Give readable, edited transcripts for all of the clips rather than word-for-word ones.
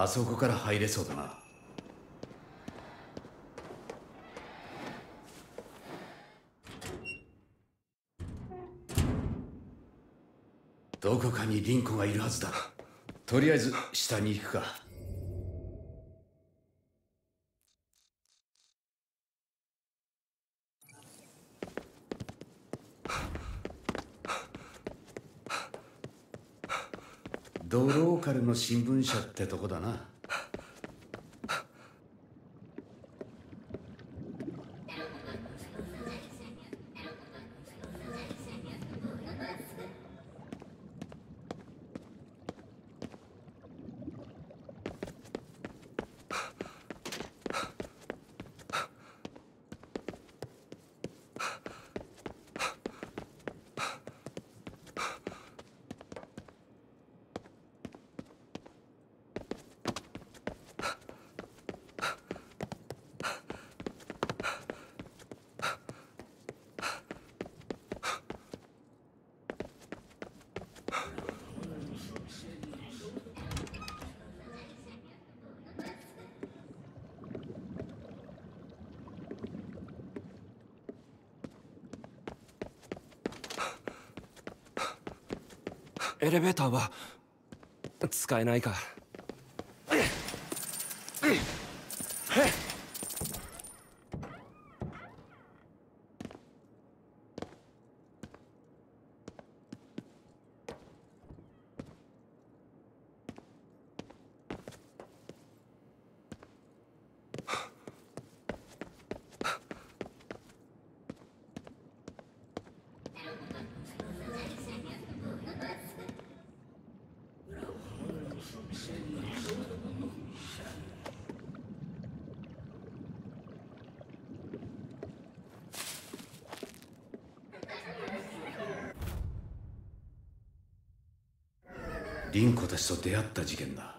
あそこから入れそうだな。どこかに凛子がいるはずだ。とりあえず下に行くか。ドローカルの新聞社ってとこだな。 エレベーターは使えないか。 凛子たちと出会った事件だ。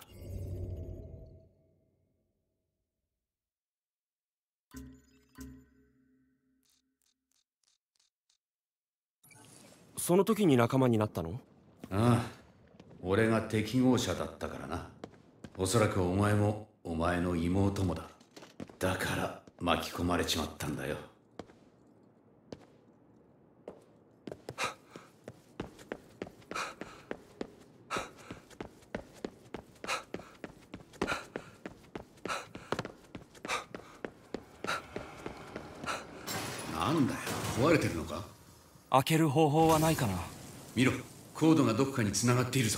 その時に仲間になったの？ ああ、俺が適合者だったからな。おそらくお前もお前の妹もだ。だから巻き込まれちまったんだよ。なんだよ、壊れてるのか？ 開ける方法はないかな？ 見ろ、コードがどこかに繋がっているぞ。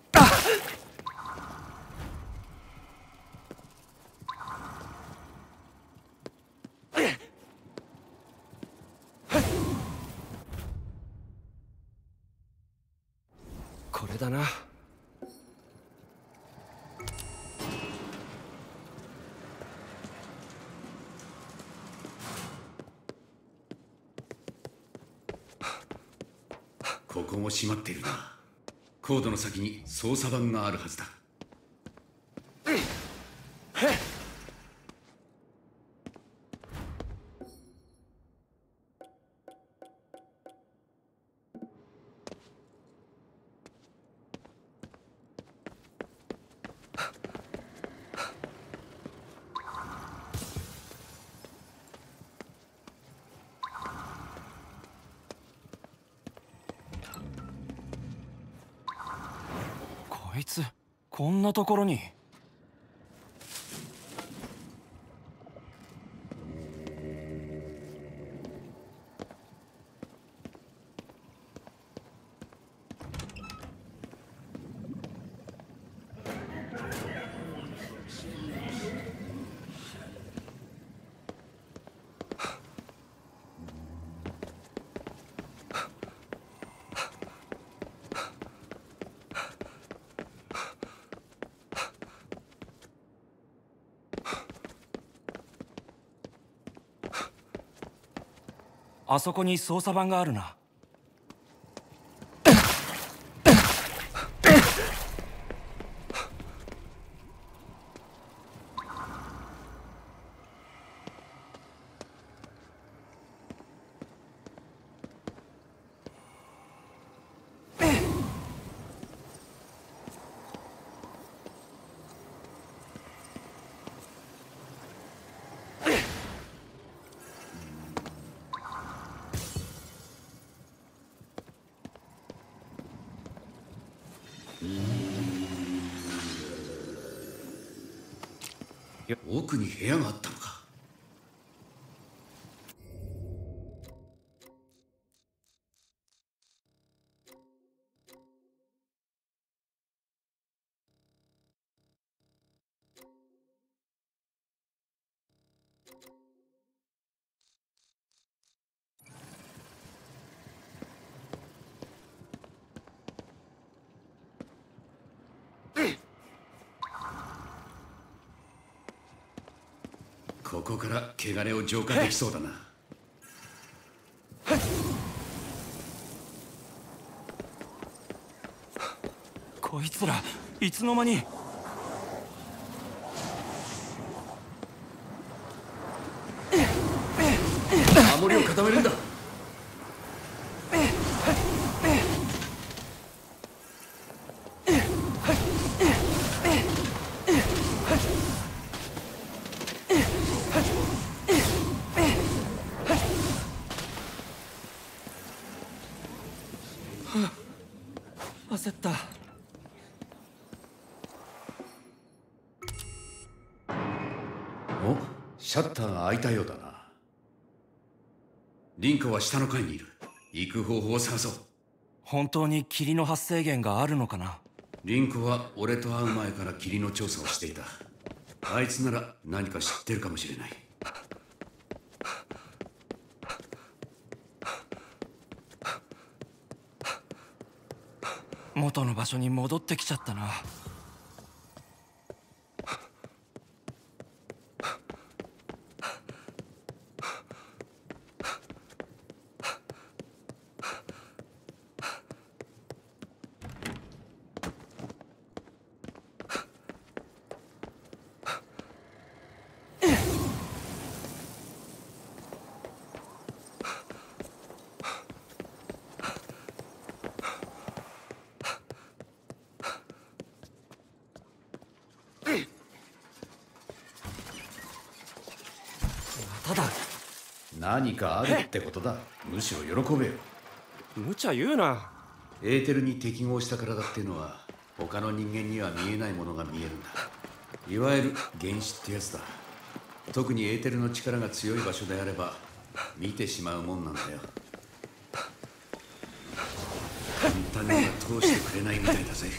これだな。 ここも閉まっているな。コードの先に操作盤があるはずだ。 こいつこんなところに。あそこに操作盤があるな。 奥に部屋があったのか。ここから汚れを浄化できそうだな。 こいつらいつの間に。 守りを固めるんだ。 焦った。 お、シャッターが開いたようだな。リンコは下の階にいる。行く方法を探そう。 本当に霧の発生源があるのかな。 リンコは俺と会う前から霧の調査をしていた。あいつなら何か知ってるかもしれない。 元の場所に戻ってきちゃったな。ただ何かあるってことだ。むしろ喜べよ。 無茶言うな。 エーテルに適合した体っていうのは他の人間には見えないものが見えるんだ。いわゆる原子ってやつだ。特にエーテルの力が強い場所であれば見てしまうもんなんだよ。簡単には通してくれないみたいだぜ。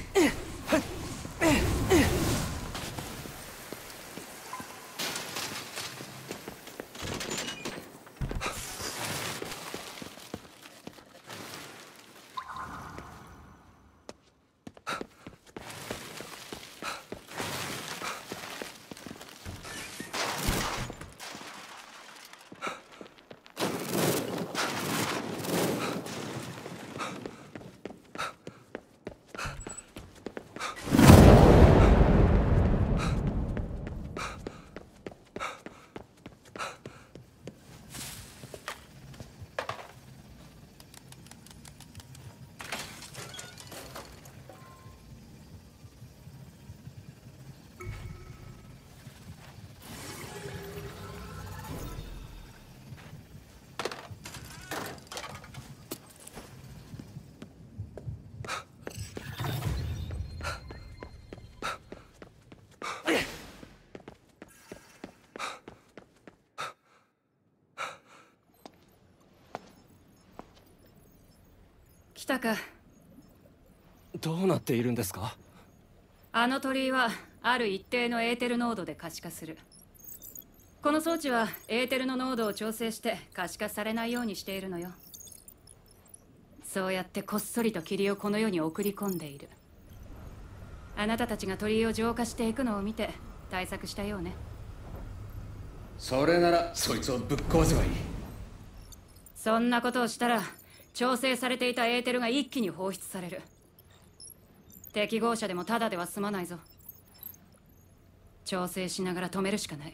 来たか。 どうなっているんですか。 あの鳥居はある一定のエーテル濃度で可視化する。この装置はエーテルの濃度を調整して可視化されないようにしているのよ。そうやってこっそりと霧をこの世に送り込んでいる。あなたたちが鳥居を浄化していくのを見て対策したようね。 それならそいつをぶっ壊せばいい。 そんなことをしたら調整されていたエーテルが一気に放出される。適合者でもただでは済まないぞ。調整しながら止めるしかない。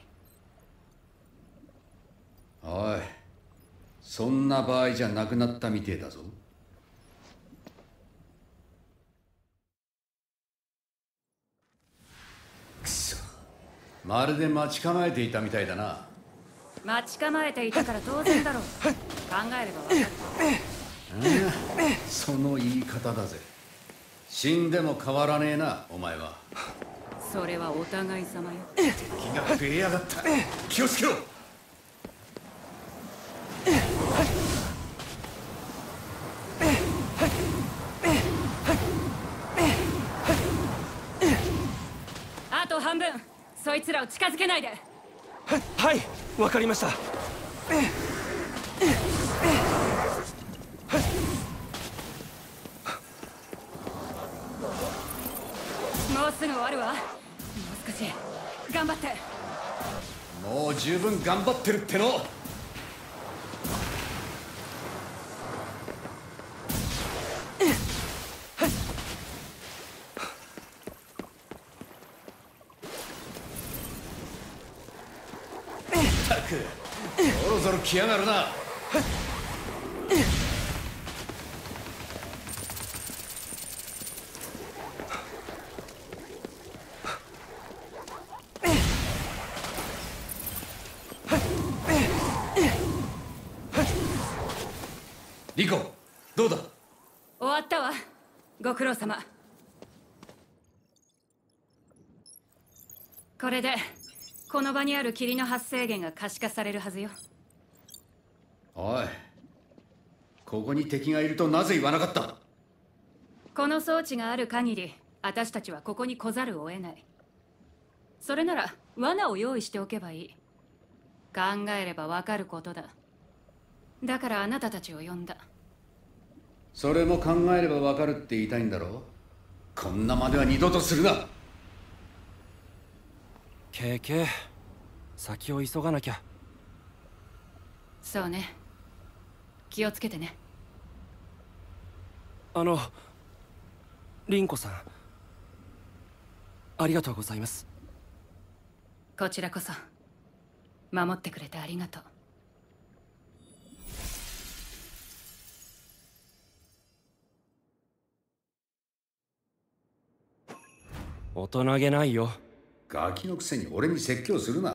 おい、そんな場合じゃなくなったみてえだぞ。くそ、まるで待ち構えていたみたいだな。 待ち構えていたから当然だろう。考えればわかる。 その言い方だぜ。死んでも変わらねえな、お前は。 それはお互い様よ。 敵が増えやがった。気をつけろ。 あと半分、そいつらを近づけないで。 はい、わかりました。 もうすぐ終わるわ。もう少し頑張って。 もう十分頑張ってるっての。ったく、ぞろぞろ来やがるな。リコ、どうだ。 終わったわ。ご苦労様。これでこの場にある霧の発生源が可視化されるはずよ。 おい、ここに敵がいるとなぜ言わなかった。 この装置がある限り私たちはここに来ざるを得ない。それなら罠を用意しておけばいい。考えればわかることだ。だからあなたたちを呼んだ。 それも考えればわかるって言いたいんだろう。こんなまでは二度とするな。 ケケ、先を急がなきゃ。 そうね。気をつけてね。 凛子さん、ありがとうございます。 こちらこそ守ってくれてありがとう。 大人げないよ。 ガキのくせに俺に説教するな。